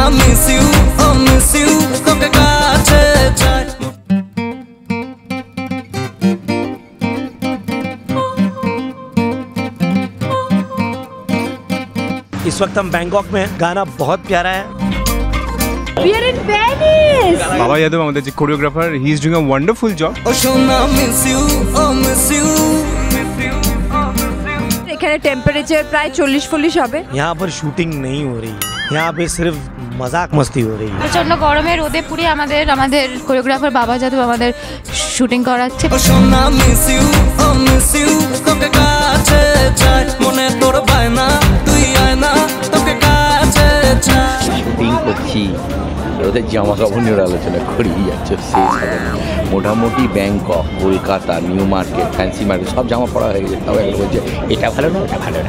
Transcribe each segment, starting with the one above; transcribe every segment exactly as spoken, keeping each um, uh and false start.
miss you, oh miss you, তোকে কাছে চাই। इस वक्त हम बैंकॉक में हैं। गाना बहुत प्यारा है। We are in Venice. Baba Yadav, আমাদের যে choreographer, he is doing a wonderful job. Oh Shona, miss you, oh miss you, এখানে টেম্পারেচার প্রায় চল্লিশ চল্লিশ হবে। यहाँ पर शूटिंग नहीं हो रही है, यहाँ पे सिर्फ मजाक मस्ती हो रही है। প্রচন্ড গরমে রোদে পুড়ে আমাদের আমাদের কোরিওগ্রাফার বাবা যাদব আমাদের শুটিং করাচ্ছে। oh Shona, miss you, oh miss you, তোকে কাছে চাই, মনে তোর বায়না তুই আয় না, তোকে কাছে চাই। শুটিং করছি, ওদের জামা কাপড় নিয়ে আলোচনা করেই যাচ্ছে, শেষ হবে না। মোটামুটি Bangkok, Kolkata, New Market, fancy market সব জামা পড়া হয়ে গেছে, তবে একবার বলছে এটা ভালো না এটা ভালো না।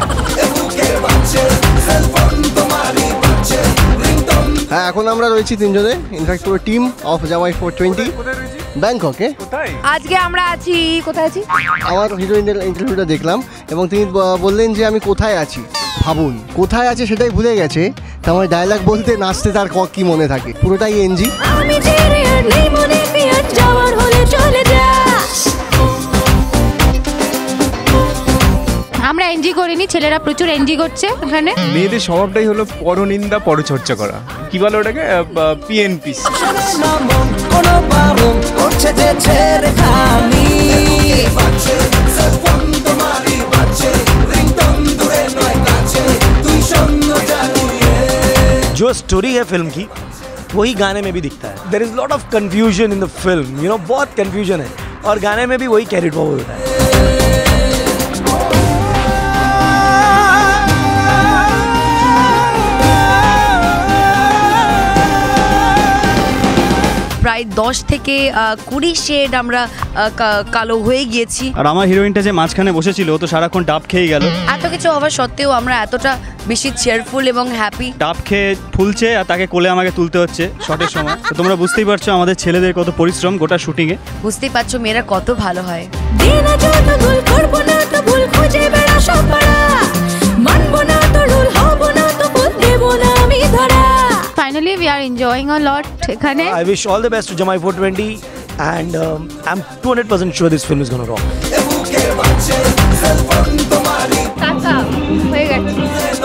হ্যাঁ, এখন আমরা রয়েছি তিনজনে, ইনফ্যাক্ট পুরো টিম অফ জামাই ফোর টোয়েন্টি ব্যাংককে। আজকে আমরা আছি কোথায় আছি? আমার হিরোইনের ইন্টারভিউটা দেখলাম এবং তিনি ব- বললেন যে আমি কোথায় আছি। ভাবুন, কোথায় আছে সেটাই ভুলে গেছে, তা আমার ডায়লগ বলতে নাচতে তার ক- কি মনে থাকে, পুরোটাই এনজি। আমি তেরে আর নেই মনে পিয়ার যাওয়ার হলে চলে যাস। আমরা এনজি করিনি, ছেলেরা প্রচুর এনজি করছে এখানে। মেয়েদের স্বভাবটাই হলো পরনিন্দা পরচর্চা করা, কি বলে ওটাকে, পিএনপি। কোনো বারণ করছে যে ছেড়ে খানি, जो स्टोरी है फिल्म की वही गाने में भी दिखता है। There is lot of confusion in the film, you know, बहुत कंफ्यूजन है और गाने में भी वही कैरिड फॉरवर्ड होता है। প্রায় দশ থেকে কুড়ি শেড আমরা কালো হয়ে গিয়েছি। আর আমার হিরোইনটা যে মাঝখানে বসেছিল ও তো সারাক্ষণ ডাব খেয়ে গেল। এত কিছু হওয়া সত্ত্বেও আমরা এতটা বেশি চেয়ারফুল এবং হ্যাপি। ডাব খেয়ে ফুলছে আর তাকে কোলে আমাকে তুলতে হচ্ছে শটের সময়। তো তোমরা বুঝতেই পারছো আমাদের ছেলেদের কত পরিশ্রম গোটা শুটিংয়ে। বুঝতেই পারছো মেয়েরা কত ভালো হয়। Finally we are enjoying a lot এখানে। I wish all the best to Jamai four twenty and um, I'm two hundred percent sure this film is going to rock. টাটা হয়ে গেছে।